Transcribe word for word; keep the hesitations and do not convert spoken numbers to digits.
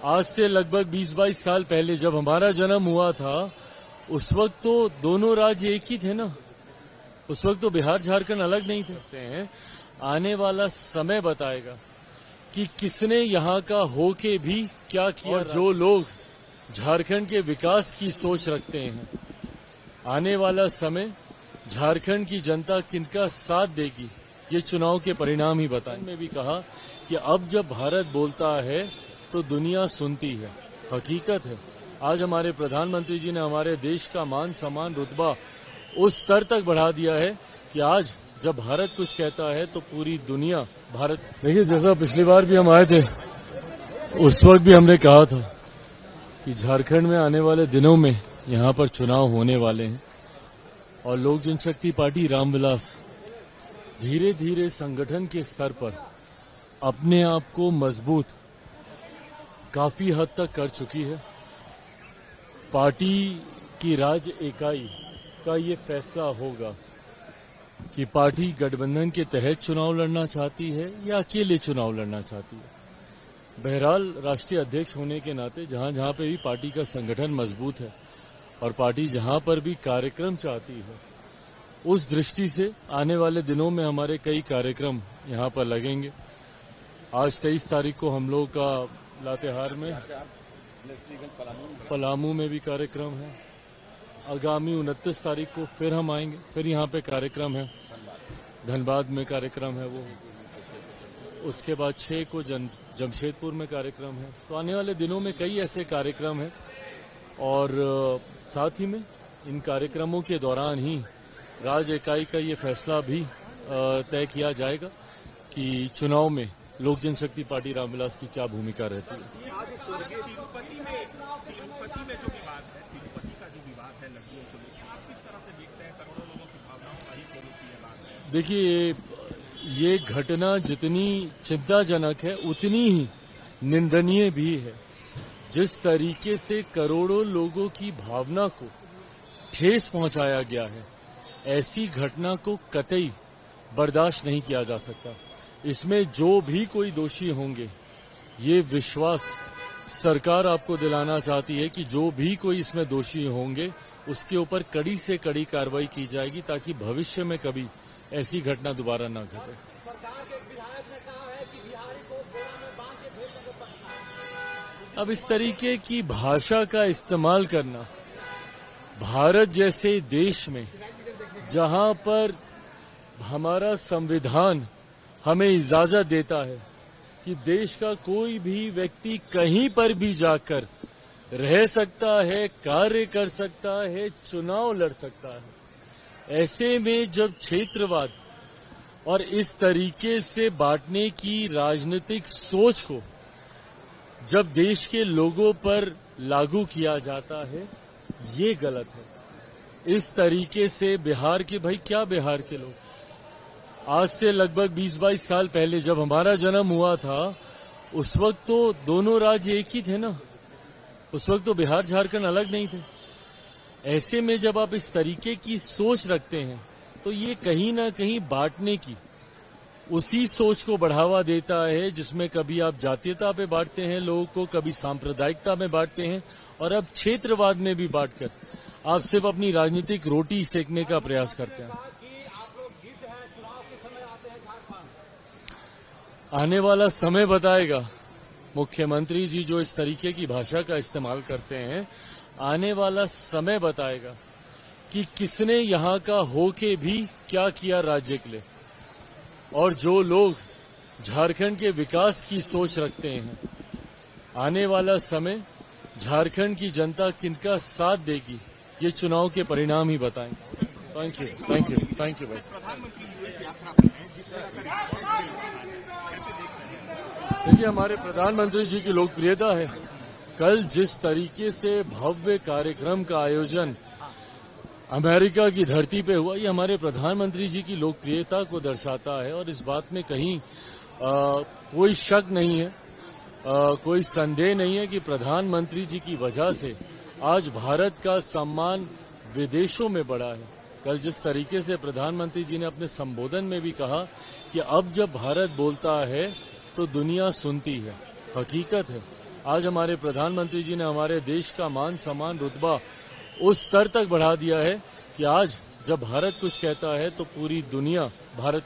आज से लगभग बीस बाईस साल पहले जब हमारा जन्म हुआ था, उस वक्त तो दोनों राज्य एक ही थे ना। उस वक्त तो बिहार झारखंड अलग नहीं थे हैं। आने वाला समय बताएगा कि किसने यहाँ का होके भी क्या किया। जो लोग झारखंड के विकास की सोच रखते हैं, आने वाला समय झारखंड की जनता किनका साथ देगी, ये चुनाव के परिणाम ही बताएं। मैं भी कहा कि अब जब भारत बोलता है तो दुनिया सुनती है। हकीकत है, आज हमारे प्रधानमंत्री जी ने हमारे देश का मान सम्मान रुतबा उस स्तर तक बढ़ा दिया है कि आज जब भारत कुछ कहता है तो पूरी दुनिया भारत। देखिए, जैसा पिछली बार भी हम आए थे, उस वक्त भी हमने कहा था कि झारखंड में आने वाले दिनों में यहाँ पर चुनाव होने वाले हैं और लोक जनशक्ति पार्टी रामविलास धीरे धीरे संगठन के स्तर पर अपने आप को मजबूत काफी हद तक कर चुकी है। पार्टी की राज्य इकाई का ये फैसला होगा कि पार्टी गठबंधन के तहत चुनाव लड़ना चाहती है या अकेले चुनाव लड़ना चाहती है। बहरहाल, राष्ट्रीय अध्यक्ष होने के नाते जहां जहां पे भी पार्टी का संगठन मजबूत है और पार्टी जहां पर भी कार्यक्रम चाहती है, उस दृष्टि से आने वाले दिनों में हमारे कई कार्यक्रम यहां पर लगेंगे। आज तेईस तारीख को हम लोग का लातेहार में, पलामू में भी कार्यक्रम है। आगामी उनतीस तारीख को फिर हम आएंगे, फिर यहाँ पे कार्यक्रम है। धनबाद में कार्यक्रम है वो। उसके बाद छह को जम, जमशेदपुर में कार्यक्रम है। तो आने वाले दिनों में कई ऐसे कार्यक्रम हैं और साथ ही में इन कार्यक्रमों के दौरान ही राज्य इकाई का ये फैसला भी तय किया जाएगा कि चुनाव में लोक जनशक्ति पार्टी रामविलास की क्या भूमिका रहती है। आज स्वर्गीय तिरुपति में तिरुपति में जो विवाद है, तिरुपति का जो विवाद है लड़कियों को लेकर, आप किस तरह से देखते हैं? करोड़ों लोगों की भावनाओं का ही स्वरूप ये बात है। देखिए, ये घटना जितनी चिंताजनक है उतनी ही निंदनीय भी है। जिस तरीके से करोड़ों लोगों की भावना को ठेस पहुंचाया गया है, ऐसी घटना को कतई बर्दाश्त नहीं किया जा सकता। इसमें जो भी कोई दोषी होंगे, ये विश्वास सरकार आपको दिलाना चाहती है कि जो भी कोई इसमें दोषी होंगे उसके ऊपर कड़ी से कड़ी कार्रवाई की जाएगी ताकि भविष्य में कभी ऐसी घटना दोबारा न घटे। सरकार के विधायक ने कहा है कि बिहारी को बोरा में बांध के भेजने को पड़ता है। अब इस तरीके की भाषा का इस्तेमाल करना भारत जैसे देश में, जहां पर हमारा संविधान हमें इजाजत देता है कि देश का कोई भी व्यक्ति कहीं पर भी जाकर रह सकता है, कार्य कर सकता है, चुनाव लड़ सकता है, ऐसे में जब क्षेत्रवाद और इस तरीके से बांटने की राजनीतिक सोच को जब देश के लोगों पर लागू किया जाता है, ये गलत है। इस तरीके से बिहार के, भाई क्या बिहार के लोग, आज से लगभग बीस बाईस साल पहले जब हमारा जन्म हुआ था, उस वक्त तो दोनों राज्य एक ही थे ना। उस वक्त तो बिहार झारखंड अलग नहीं थे। ऐसे में जब आप इस तरीके की सोच रखते हैं तो ये कहीं ना कहीं बांटने की उसी सोच को बढ़ावा देता है, जिसमें कभी आप जातीयता पे बांटते हैं लोगों को, कभी सांप्रदायिकता में बांटते हैं और अब क्षेत्रवाद में भी बांटकर आप सिर्फ अपनी राजनीतिक रोटी सेकने का प्रयास करते हैं। आने वाला समय बताएगा। मुख्यमंत्री जी जो इस तरीके की भाषा का इस्तेमाल करते हैं, आने वाला समय बताएगा कि किसने यहाँ का होके भी क्या किया राज्य के लिए। और जो लोग झारखंड के विकास की सोच रखते हैं, आने वाला समय झारखंड की जनता किनका साथ देगी, ये चुनाव के परिणाम ही बताएंगे। Thank you, thank you, thank you भाई। देखिए, हमारे प्रधानमंत्री जी की लोकप्रियता है। कल जिस तरीके से भव्य कार्यक्रम का आयोजन अमेरिका की धरती पे हुआ, ये हमारे प्रधानमंत्री जी की लोकप्रियता को दर्शाता है और इस बात में कहीं आ, कोई शक नहीं है, आ, कोई संदेह नहीं है कि प्रधानमंत्री जी की वजह से आज भारत का सम्मान विदेशों में बढ़ा है। कल जिस तरीके से प्रधानमंत्री जी ने अपने संबोधन में भी कहा कि अब जब भारत बोलता है तो दुनिया सुनती है। हकीकत है, आज हमारे प्रधानमंत्री जी ने हमारे देश का मान सम्मान रुतबा उस स्तर तक बढ़ा दिया है कि आज जब भारत कुछ कहता है तो पूरी दुनिया भारत